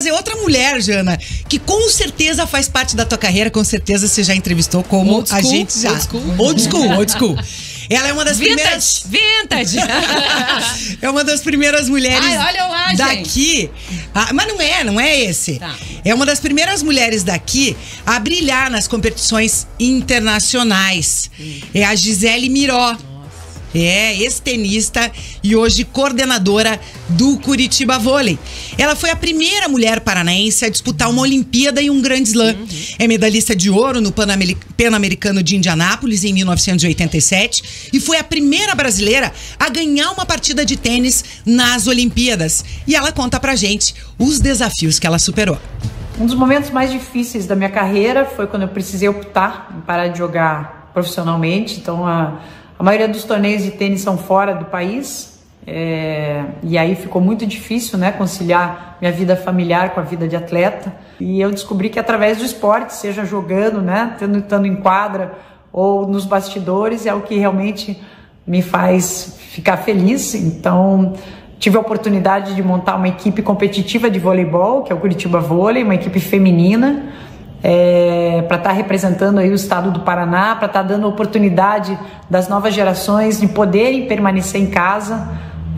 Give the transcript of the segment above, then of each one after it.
trazer outra mulher, Jana, que com certeza faz parte da tua carreira, com certeza você já entrevistou como a gente já. Old school. Ela é uma das primeiras... Vintage! É uma das primeiras mulheres olha lá, daqui. Mas não é esse. Tá. É uma das primeiras mulheres daqui a brilhar nas competições internacionais. É a Gisele Miró. É ex-tenista e hoje coordenadora do Curitiba Vôlei. Ela foi a primeira mulher paranaense a disputar uma Olimpíada e um Grand Slam. É medalhista de ouro no Pan-Americano de Indianápolis em 1987 e foi a primeira brasileira a ganhar uma partida de tênis nas Olimpíadas. E ela conta pra gente os desafios que ela superou. Um dos momentos mais difíceis da minha carreira foi quando eu precisei optar em parar de jogar profissionalmente. Então, a maioria dos torneios de tênis são fora do país, e aí ficou muito difícil, né, conciliar minha vida familiar com a vida de atleta. E eu descobri que através do esporte, seja jogando, né, estando em quadra ou nos bastidores, é o que realmente me faz ficar feliz. Então, tive a oportunidade de montar uma equipe competitiva de voleibol, que é o Curitiba Vôlei, uma equipe feminina, para estar representando aí o estado do Paraná, para estar dando oportunidade das novas gerações de poderem permanecer em casa,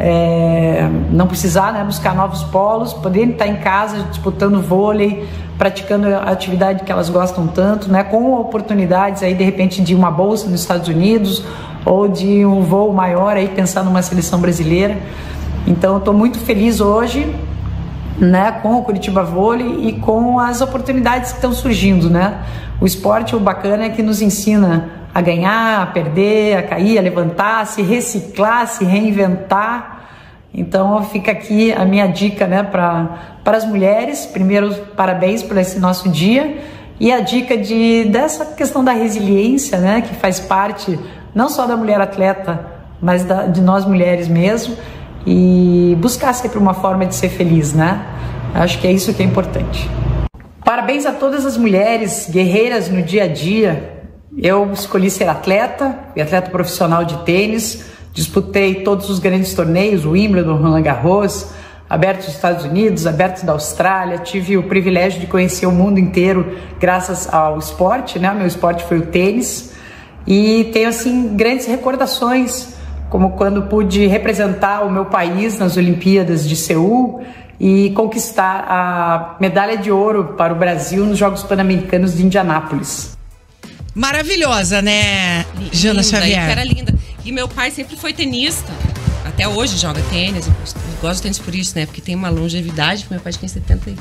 não precisar, né, buscar novos polos, poderem estar em casa disputando vôlei, praticando a atividade que elas gostam tanto, né, com oportunidades aí de repente de uma bolsa nos Estados Unidos ou de um voo maior aí pensar numa seleção brasileira. Então eu estou muito feliz hoje, né, com o Curitiba Vôlei e com as oportunidades que estão surgindo, né? O esporte, o bacana é que nos ensina a ganhar, a perder, a cair, a levantar, a se reciclar, a se reinventar. Então fica aqui a minha dica, né, para as mulheres. Primeiro, parabéns por esse nosso dia, e a dica dessa questão da resiliência, né, que faz parte não só da mulher atleta, mas de nós mulheres mesmo. E buscar sempre uma forma de ser feliz, né? Acho que é isso que é importante. Parabéns a todas as mulheres guerreiras no dia a dia. Eu escolhi ser atleta, fui atleta profissional de tênis, disputei todos os grandes torneios, o Wimbledon, Roland Garros, abertos dos Estados Unidos, abertos da Austrália. Tive o privilégio de conhecer o mundo inteiro graças ao esporte, né? Meu esporte foi o tênis. E tenho, assim, grandes recordações, como quando pude representar o meu país nas Olimpíadas de Seul e conquistar a medalha de ouro para o Brasil nos Jogos Pan-Americanos de Indianápolis. Maravilhosa, né, Jana Xavier? Era linda. E meu pai sempre foi tenista. Até hoje joga tênis. Eu gosto de tênis por isso, né? Porque tem uma longevidade. Meu pai tem 70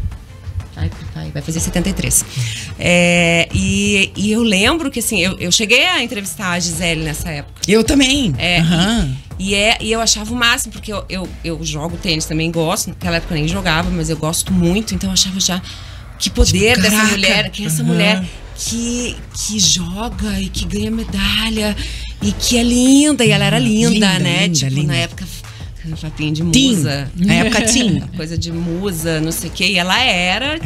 vai fazer 73. E eu lembro que, assim, eu cheguei a entrevistar a Gisele nessa época. Eu também. E eu achava o máximo, porque eu jogo tênis também, gosto. Naquela época eu nem jogava, mas eu gosto muito. Então eu achava já que poder dessa mulher, que essa mulher que joga e que ganha medalha e que é linda. E ela era linda, né? Linda. Na época... papinho de musa. Na época tinha. Coisa de musa, não sei o quê. E ela era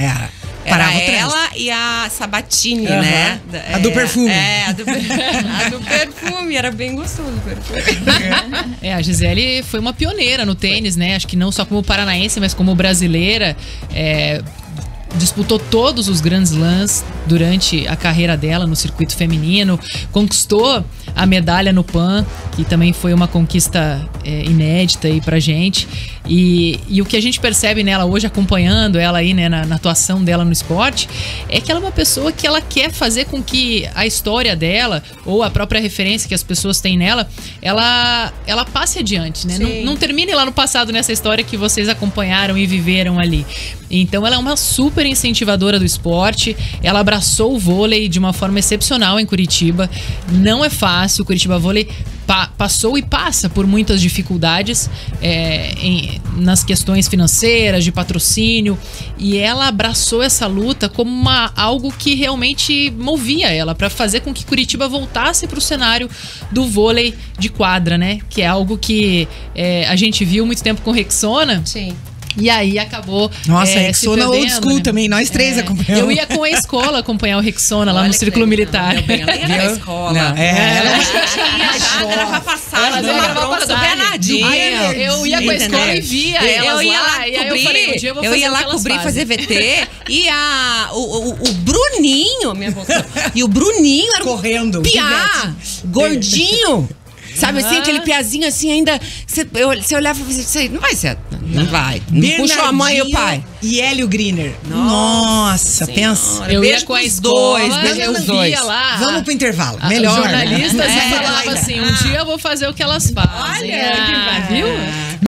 ela e a Sabatini, né? A do perfume. A do perfume. Era bem gostoso o perfume. A Gisele foi uma pioneira no tênis, né? Acho que não só como paranaense, mas como brasileira. Disputou todos os Grand Slams durante a carreira dela no circuito feminino, conquistou a medalha no Pan, que também foi uma conquista inédita aí pra gente. E o que a gente percebe nela hoje, acompanhando ela aí, né, na atuação dela no esporte, é que ela é uma pessoa que ela quer fazer com que a história dela, ou a própria referência que as pessoas têm nela, ela passe adiante, né? Não termine lá no passado nessa história que vocês acompanharam e viveram ali. Então ela é uma super incentivadora do esporte, ela abraçou o vôlei de uma forma excepcional em Curitiba. Não é fácil, o Curitiba Vôlei passou e passa por muitas dificuldades nas questões financeiras, de patrocínio, e ela abraçou essa luta como algo que realmente movia ela para fazer com que Curitiba voltasse para o cenário do vôlei de quadra, né? Que é algo que a gente viu muito tempo com Rexona. Sim. E aí acabou. Nossa, se Rexona perdendo, old school né? também, nós três acompanhamos. Eu ia com a escola acompanhar o Rexona lá Olha no que Círculo legal. Militar. Deu bem, ela ia pra escola. Não, ela A gente ia já gravar passagem Fazia numa gravar bronca do passagem. Bernardinho. Aí eu ia com a escola e via elas Eu ia lá e aí cobrir, eu falei, um dia eu vou fazer ia o lá que elas cobrir, fazem. fazer VT. E o Bruninho, minha voltou. E o Bruninho era Correndo, piá, gordinho. Sabe assim, aquele piazinho assim, ainda. Você olhava e falava, não vai ser. Não vai. Não puxou a mãe e o pai. E Hélio Griner. Nossa Pensa. Eu Beijo ia com a pros escola, dois, beijo eu pros via dois. lá. Vamos pro intervalo. Os Melhor. jornalistas né? falavam assim, um dia eu vou fazer o que elas fazem. Olha, que viu?